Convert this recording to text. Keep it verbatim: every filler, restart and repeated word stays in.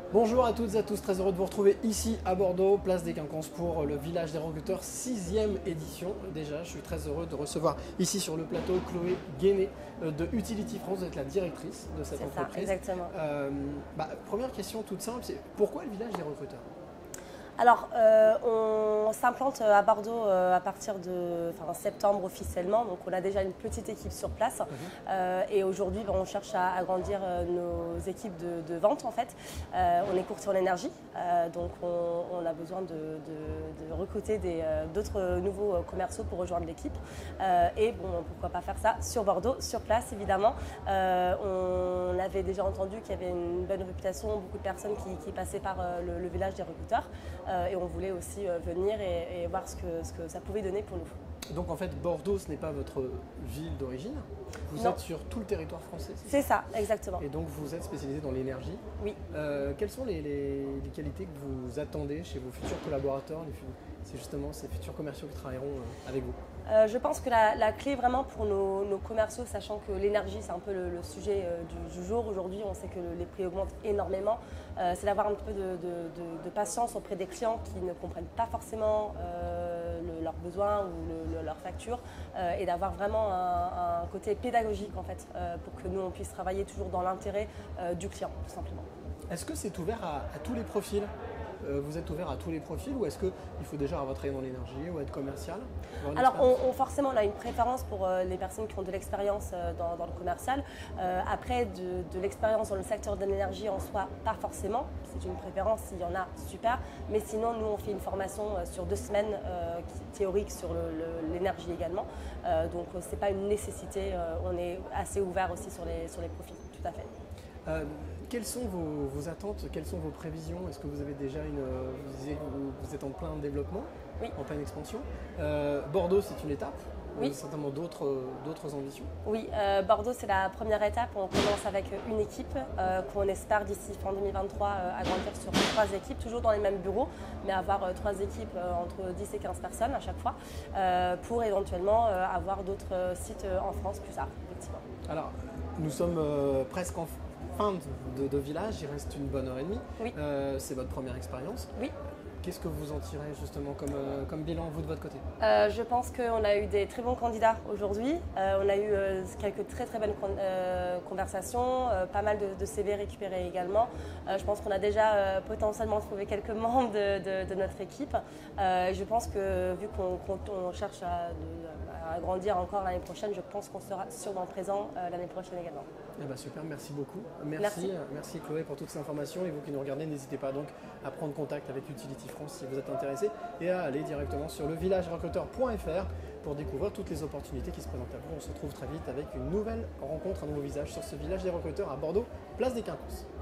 Bonjour à toutes et à tous, très heureux de vous retrouver ici à Bordeaux, place des Quinconces pour le Village des Recruteurs, sixième édition. Déjà, je suis très heureux de recevoir ici sur le plateau Chloé Guéné de Utility France, vous êtes la directrice de cette C'est ça, entreprise. exactement. Euh, bah, première question toute simple, c'est pourquoi le Village des Recruteurs? Alors, euh, on s'implante à Bordeaux euh, à partir de enfin, septembre officiellement, donc on a déjà une petite équipe sur place. Mm-hmm. euh, et aujourd'hui, ben, on cherche à agrandir euh, nos équipes de, de vente en fait. Euh, on est courtier en énergie, euh, donc on, on a besoin de, de, de recruter euh, d'autres nouveaux euh, commerciaux pour rejoindre l'équipe. Euh, et bon, pourquoi pas faire ça sur Bordeaux, sur place évidemment. Euh, on avait déjà entendu qu'il y avait une bonne réputation, beaucoup de personnes qui, qui passaient par euh, le, le Village des Recruteurs. Euh, et on voulait aussi euh, venir et, et voir ce que, ce que ça pouvait donner pour nous. Donc en fait, Bordeaux, ce n'est pas votre ville d'origine, vous non. êtes sur tout le territoire français. C'est ça, exactement. Et donc vous êtes spécialisé dans l'énergie. Oui. Euh, quelles sont les, les, les qualités que vous attendez chez vos futurs collaborateurs, c'est justement ces futurs commerciaux qui travailleront euh, avec vous? Euh, je pense que la, la clé vraiment pour nos, nos commerciaux, sachant que l'énergie c'est un peu le, le sujet euh, du, du jour aujourd'hui, on sait que le, les prix augmentent énormément, euh, c'est d'avoir un peu de, de, de, de patience auprès des clients qui ne comprennent pas forcément euh, le, leurs besoins ou le, le, leurs factures euh, et d'avoir vraiment un, un côté pédagogique en fait euh, pour que nous on puisse travailler toujours dans l'intérêt euh, du client tout simplement. Est-ce que c'est ouvert à, à tous les profils? Vous êtes ouvert à tous les profils ou est-ce qu'il faut déjà avoir travaillé dans l'énergie ou être commercial? Alors on, on, forcément on a une préférence pour euh, les personnes qui ont de l'expérience euh, dans, dans le commercial. Euh, après de, de l'expérience dans le secteur de l'énergie en soi, pas forcément. C'est une préférence, s'il y en a, super. Mais sinon nous on fait une formation euh, sur deux semaines euh, qui, théorique sur l'énergie également. Euh, donc c'est pas une nécessité, euh, on est assez ouvert aussi sur les, sur les profils, tout à fait. Euh, quelles sont vos, vos attentes, quelles sont vos prévisions? Est-ce que vous avez déjà une... Vous disiez que vous, vous êtes en plein développement, oui. en pleine expansion. Euh, Bordeaux, c'est une étape. Oui. Vous avez certainement d'autres ambitions. Oui, euh, Bordeaux, c'est la première étape. On commence avec une équipe euh, qu'on espère d'ici fin deux mille vingt-trois euh, agrandir sur trois équipes, toujours dans les mêmes bureaux, mais avoir euh, trois équipes euh, entre dix et quinze personnes à chaque fois, euh, pour éventuellement euh, avoir d'autres sites euh, en France plus tard, effectivement. Alors, nous sommes euh, presque en fin de, de village, il reste une bonne heure et demie. Oui. Euh, c'est votre première expérience. Oui. Qu'est-ce que vous en tirez justement comme, euh, comme bilan, vous, de votre côté? euh, Je pense qu'on a eu des très bons candidats aujourd'hui. Euh, on a eu euh, quelques très très bonnes con euh, conversations, euh, pas mal de, de C V récupérés également. Euh, je pense qu'on a déjà euh, potentiellement trouvé quelques membres de, de, de notre équipe. Euh, je pense que vu qu'on qu cherche à, de, à grandir encore l'année prochaine, je pense qu'on sera sûrement présent euh, l'année prochaine également. Eh ben super, merci beaucoup. Merci, merci. merci Chloé pour toutes ces informations. Et vous qui nous regardez, n'hésitez pas donc à prendre contact avec Utility France si vous êtes intéressé et à aller directement sur le village recruteur point F R pour découvrir toutes les opportunités qui se présentent à vous. On se retrouve très vite avec une nouvelle rencontre, un nouveau visage sur ce village des recruteurs à Bordeaux, place des Quinconces.